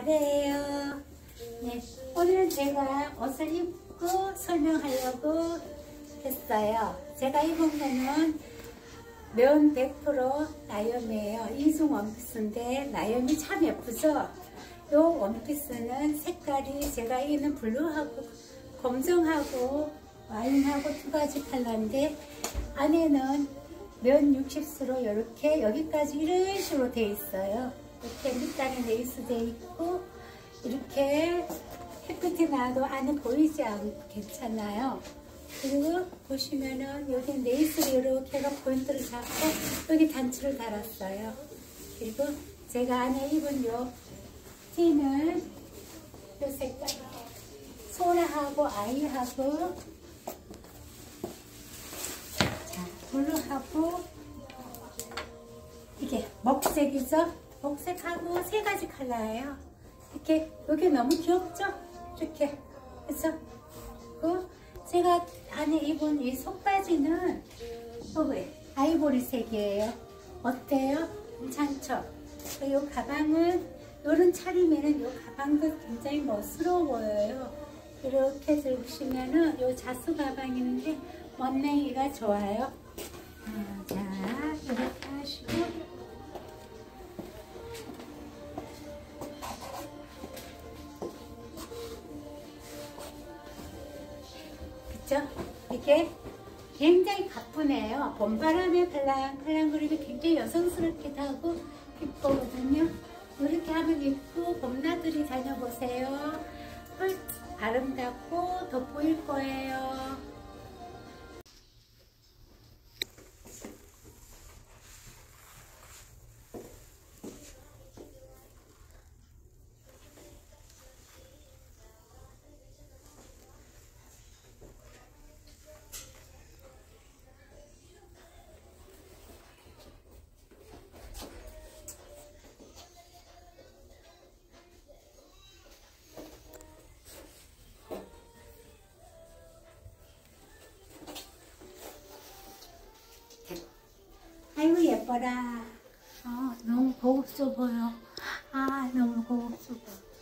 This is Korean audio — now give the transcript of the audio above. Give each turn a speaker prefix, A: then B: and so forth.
A: 아래예요. 네, 오늘은 제가 옷을 입고 설명하려고 했어요. 제가 입은 거는 면 100% 나염이에요. 이중 원피스인데 나염이 참 예쁘죠? 이 원피스는 색깔이 제가 입는 블루하고 검정하고 와인하고 두 가지 컬러인데 안에는 면 60수로 이렇게 여기까지 이런 식으로 돼 있어요. 이렇게 밑단에 레이스 돼 있고 이렇게 햇빛이 나도 안에 보이지 않고 괜찮아요. 그리고 보시면은 여기 레이스를 이렇게 해서 포인트를 잡고 여기 단추를 달았어요. 그리고 제가 안에 입은 요 티는 요 색깔 소라하고 아이하고 자 블루하고 이게 먹색이죠. 먹색하고 세 가지 컬러예요. 이렇게 여기 너무 귀엽죠? 이렇게 그래서 그 제가 안에 입은 이 속바지는 아이보리색이에요. 어때요? 괜찮죠? 이 가방은 이런 차림에는 이 가방도 굉장히 멋스러워 보여요. 이렇게 들으시면은 이 자수 가방인데 멋내기가 좋아요. 자 이렇게 하시고 그쵸? 이게 굉장히 가쁘네요. 봄바람에 팔랑팔랑거리면 굉장히 여성스럽기도 하고 예쁘거든요. 이렇게 하면 예쁘고 봄나들이 다녀보세요. 아름답고 돋보일 거예요. 아이고 예뻐라. 너무 고급져 보여. 너무 고급져 보여.